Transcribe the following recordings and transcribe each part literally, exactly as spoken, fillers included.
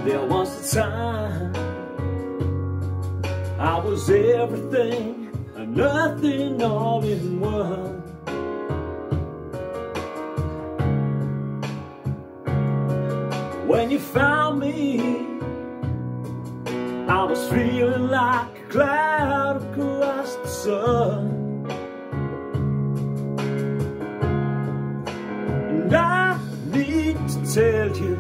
There was a time I was everything and nothing all in one. When you found me, I was feeling like a cloud across the sun. And I need to tell you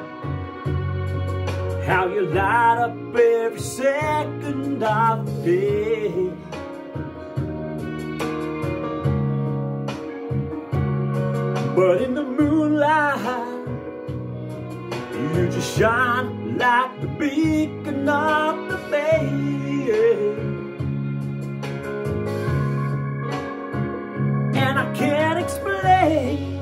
how you light up every second of the day. But in the moonlight, you just shine like the beacon of the bay. And I can't explain,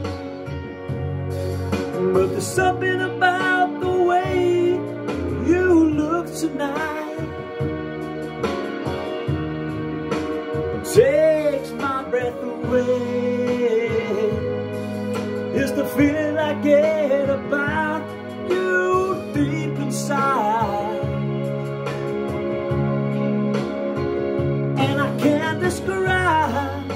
but there's something about the way you look tonight. It takes my breath away. It's the feeling I get about you deep inside. And I can't describe,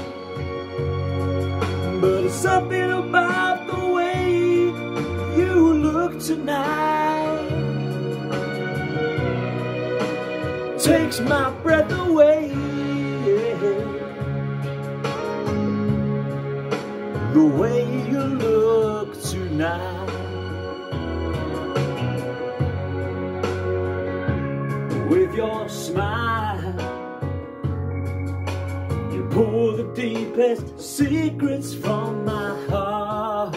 but it's something about the way you look tonight. Takes my breath away. The way you look tonight. With your smile, you pull the deepest secrets from my heart.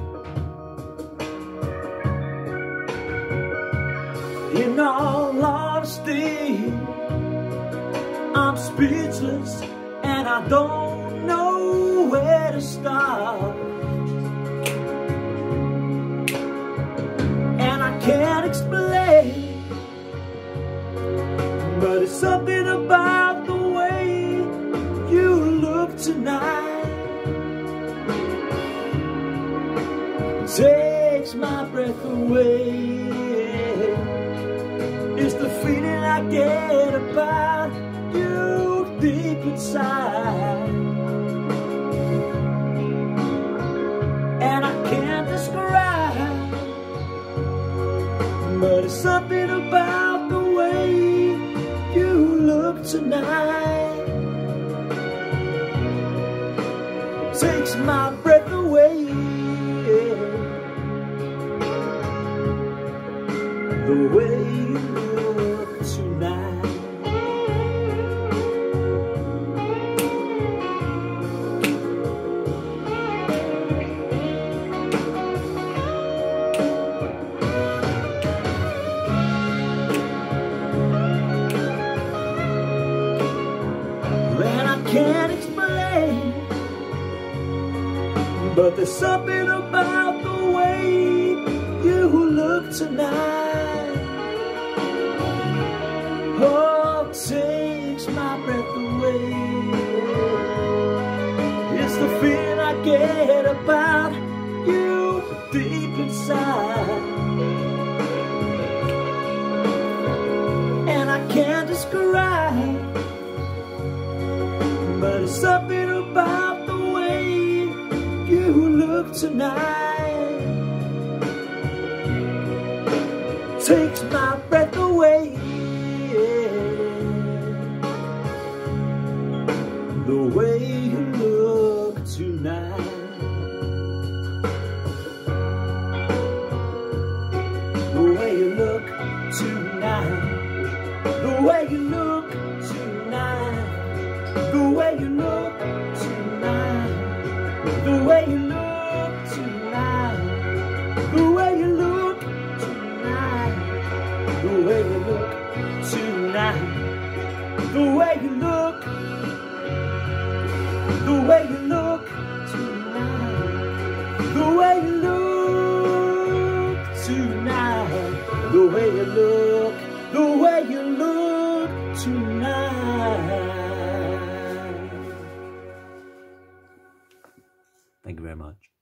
In all honesty, I'm speechless and I don't know where to start. And I can't explain, but it's something about the way you look tonight. Takes my breath away. It's the feeling I get about you deep inside. And I can't describe, but it's something about the way you look tonight. Takes my breath away. The way you look tonight. And I can't explain, but there's something about the way you look tonight. Oh, takes my breath away. It's the feeling I get about you deep inside. And I can't describe, but it's something about the way you look tonight. Takes my breath away. The way you look tonight. The way you look tonight. The way you look tonight. The way you look tonight. The way you look tonight. The way you look tonight. The way you look tonight. The way you look. The way you look tonight. The way you look tonight. The way you look. The way you look tonight. Thank you very much.